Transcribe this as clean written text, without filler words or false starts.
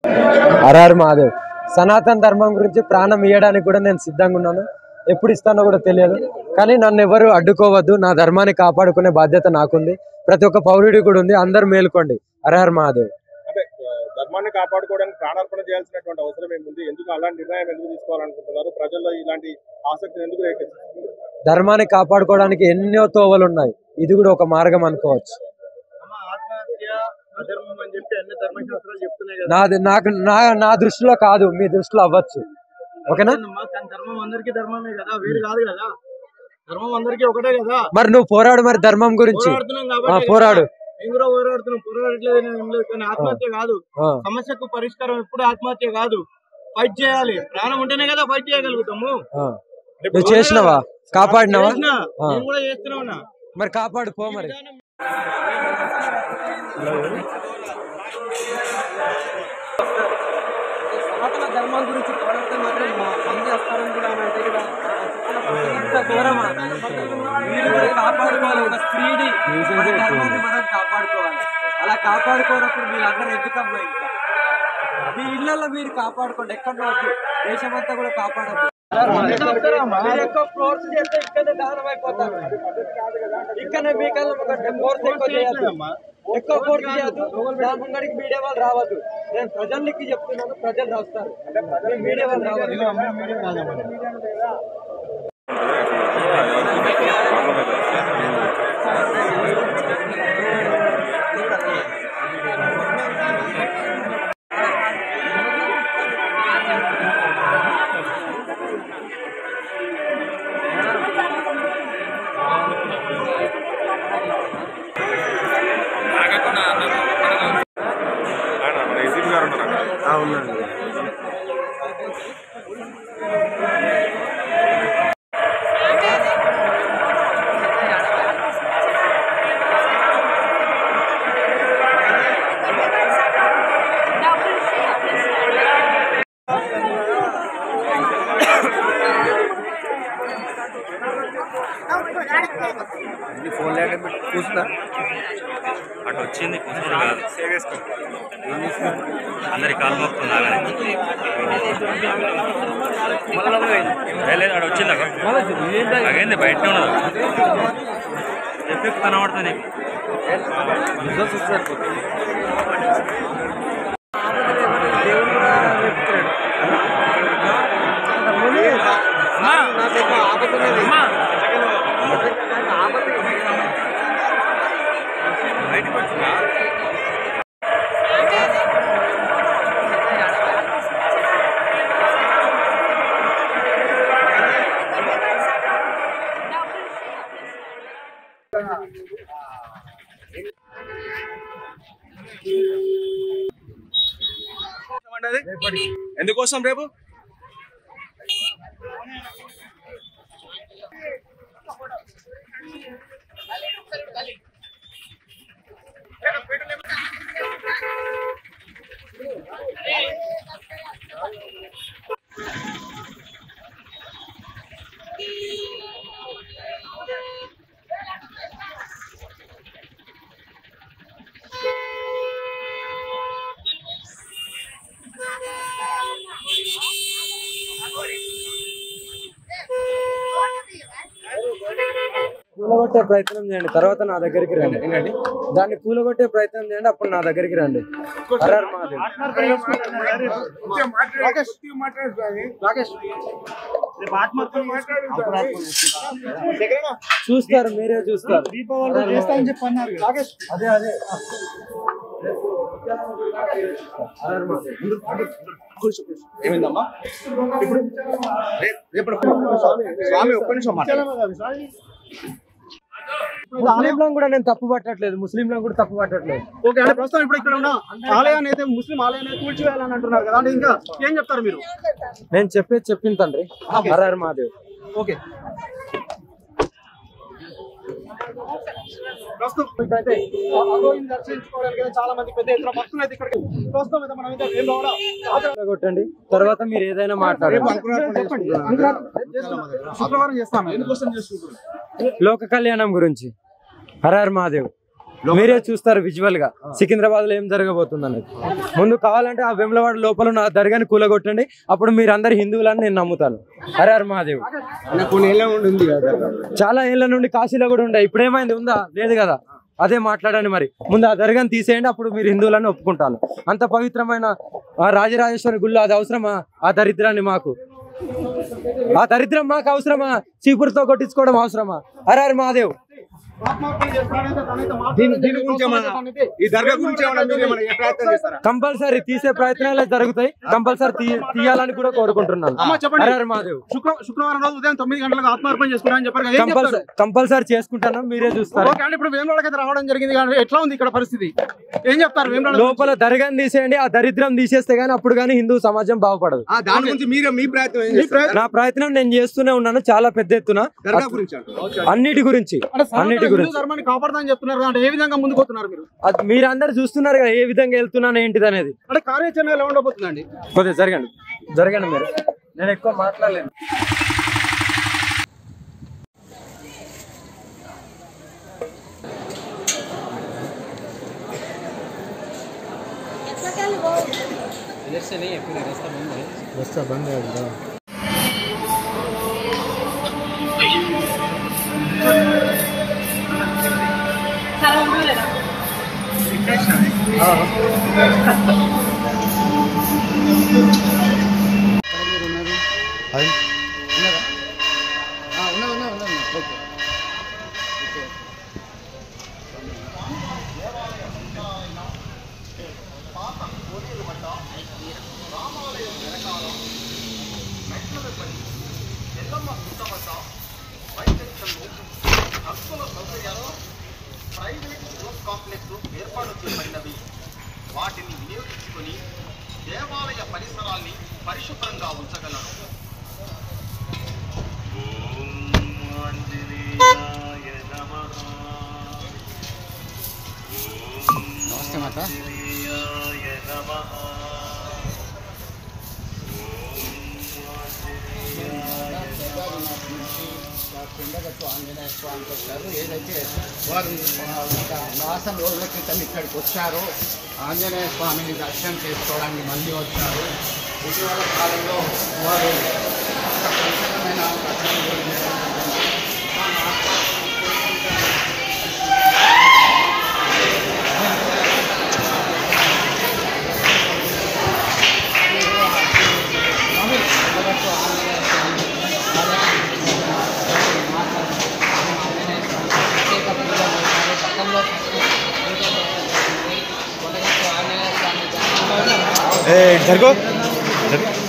హరహర్ మహాదేవ్. సనాతన ధర్మం గురించి ప్రాణం ఇవ్వడానికి కూడా నేను సిద్ధంగా ఉన్నాను. ఎప్పుడు ఇస్తానో కూడా తెలియదు, కానీ నన్ను ఎవరు అడ్డుకోవద్దు. నా ధర్మాన్ని కాపాడుకునే బాధ్యత నాకుంది, ప్రతి ఒక్క పౌరుడి కూడా ఉంది. అందరు మేలుకోండి. హరహర్ మహాదేవ్. అంటే ధర్మాన్ని కాపాడుకోవడానికి ప్రాణార్పణ చేయాల్సినటువంటి అవసరం ఏముంది? ఎందుకు అలాంటి నిర్ణయం ఎందుకు తీసుకోవాలనుకుంటున్నారు? ప్రజల్లో ఇలాంటి ఆసక్తిని ఎందుకు రేకెత్తిస్తున్నారు? ధర్మాన్ని కాపాడుకోవడానికి ఎన్నో తోవలు ఉన్నాయి, ఇది కూడా ఒక మార్గం అనుకోవచ్చు. నా దృష్టిలో కాదు, మీ దృష్టిలో అవ్వచ్చు. ఓకేనా? ధర్మం అందరికీ ధర్మమే కదా, వేరు కాదు కదా. ధర్మం అందరికీ ఒకటే కదా. మరి నువ్వు పోరాడు, మరి ధర్మం గురించి పోరాడు. పోరాడట్లేదు, కానీ ఆత్మహత్య కాదు సమస్యకు పరిష్కారం. ఎప్పుడు ఆత్మహత్య కాదు, ఫైట్ చేయాలి. ప్రాణం ఉంటేనే కదా ఫైట్ చేయగలుగుతాము. నువ్వు చేసినావా? కాపాడినావా? నేను కూడా చేస్తూనే ఉన్నా. మరి కాపాడు పో. మరి సనాతన ధర్మం గురించి పోరాడితే మాత్రం మంది వస్తారని కూడా అంటే కూడా దూరమా మీరు కూడా కాపాడుకోవాలి. ఒక స్త్రీని ధర్మాన్ని మనం కాపాడుకోవాలి. అలా కాపాడుకోనప్పుడు వీళ్ళందరూ ఎందుకమ్మా? ఇంకా మీ ఇళ్లలో మీరు కాపాడుకోండి, ఎక్కడో వద్దు. దేశమంతా కూడా కాపాడద్దు. ఎక్కువ ఫ్లోర్స్ చేస్తే ఇక్కడనే దానం అయిపోతారు. ఇక్కడనే మీకల్లా ఫోర్స్ ఎక్కువ చేయద్దు, ఎక్కువ ఫోర్స్ చేయద్దు. దాని ముంగడికి మీడియా వాళ్ళు రావద్దు. నేను ప్రజలకి చెప్తున్నాను, ప్రజలు వస్తారు, మీడియా వాళ్ళు రావద్దు. అవునండి. కూర్చున్నా అటు వచ్చింది, కూర్చున్నాడు కాదు, అందరి కాలు మొక్కుతుంది. లేదు అక్కడ వచ్చింది, అగైంది బయటనే ఉన్నది. చెప్పి కనబడుతుంది నీకు. ఎందుకోసం రేపు కూలగొట్టే ప్రయత్నం చేయండి, తర్వాత నా దగ్గరికి రండి. దాన్ని కూలగొట్టే ప్రయత్నం చేయండి, అప్పుడు నా దగ్గరికి రండి. హరహర్ మహాదేవ్. చూస్తారు, మీరే చూస్తారు. అదే అదే ఏమైందమ్మా? ఇప్పుడు స్వామి ఒక్క నిమిషం ముస్లింలను కూడా నేను తప్పు పట్టట్లేదు, ముస్లింలను కూడా తప్పు పట్టట్లేదు. ఓకే, అంటే ప్రస్తుతం ఇప్పుడు ఇక్కడ ఉన్న ఆలయాన్ని అయితే ముస్లిం ఆలయాన్ని కూల్చివేయాలని అంటున్నారు కదా, అంటే ఇంకా ఏం చెప్తారు మీరు? నేను చెప్పేది చెప్పింది తండ్రి. హరహర్ మహాదేవ్. ఓకే, ప్రస్తుతం ఇక్కడైతే అగోరిని దర్శించుకోవడానికి చాలా మంది పెద్ద ఎత్తున భక్తులు అయితే ఇక్కడికి ప్రస్తుతం అయితే మనం అయితే ఏం కొట్టండి, తర్వాత మీరు ఏదైనా మాట్లాడండి. శుక్రవారం చేస్తాము. ఎందుకోసం చేసుకుంటున్నాం? లోక కళ్యాణం గురించి. హరహర్ మహాదేవ్. మీరే చూస్తారు విజువల్ గా సికింద్రాబాద్ లో ఏం జరగబోతుంది అనేది. ముందు కావాలంటే ఆ వేములవాడ లోపల ఉన్న దర్గాని కూలగొట్టండి, అప్పుడు మీరు అందరు హిందువులని నేను నమ్ముతాను. హర హర మహాదేవ్. చాలా ఏళ్ళ నుండి కాశీలో కూడా ఉండే, ఇప్పుడు ఏమైంది, ఉందా? లేదు కదా. అదే మాట్లాడండి. మరి ముందు ఆ దర్గాని తీసేయండి, అప్పుడు మీరు హిందువులని ఒప్పుకుంటాను. అంత పవిత్రమైన ఆ రాజరాజేశ్వరి గుళ్ళు అది అవసరమా? ఆ దరిద్రాన్ని మాకు, ఆ దరిద్రం మాకు అవసరమా? చీపురుతో కొట్టించుకోవడం అవసరమా? హర హర మహాదేవ్. కంపల్సరీ తీసే ప్రయత్నాలే జరుగుతాయి, కంపల్సరీ తీయాలని కూడా కోరుకుంటున్నాను. శుక్రవారం రోజు ఉదయం 9 గంటలకు ఆత్మార్పణ చేసుకుంటారని చెప్పారు. కంపల్సరీ చేసుకుంటాను, మీరే చూస్తారు. ఇప్పుడు వేములవాడకి రావడం జరిగింది, ఎట్లా ఉంది ఇక్కడ పరిస్థితి? ఏం చెప్తారు? లోపల దర్గాని తీసేయండి, ఆ దరిద్రం తీసేస్తే గానీ అప్పుడు కానీ హిందూ సమాజం బాగుపడదు. దాని గురించి మీ ప్రయత్నం? నా ప్రయత్నం నేను చేస్తూనే ఉన్నాను, చాలా పెద్ద ఎత్తున, అన్నిటి గురించి ధర్మాన్ని కాపాడుతానని చెప్తున్నారు. అంటే ఏ విధంగా ముందుకు పోతున్నారు మీరు? మీరు అందరు చూస్తున్నారు కదా ఏ విధంగా వెళ్తున్నాను ఏంటిది అనేది. అంటే కార్యాచరణ ఎలా ఉండబోతుందండి? కొద్దిగా జరగండి మీరు, నేను ఎక్కువ మాట్లాడలేను. रास्ता बंद है। వాటిని వినియోగించుకొని దేవాలయ పరిసరాల్ని పరిశుభ్రంగా ఉంచగలరు. ఓం ఆంజనేయాయ నమః. ఓం ఆంజనేయాయ నమః. కిందకు ఆంజనేయ స్వామికి వచ్చారు. ఏదైతే వారు మాసం రోజుల క్రితం ఇక్కడికి వచ్చారో ఆంజనేయ స్వామిని దర్శనం చేసుకోవడానికి మళ్ళీ వచ్చారు. ఇటీవల కాలంలో వారు ఒక ప్రత్యేకమైన జరుగు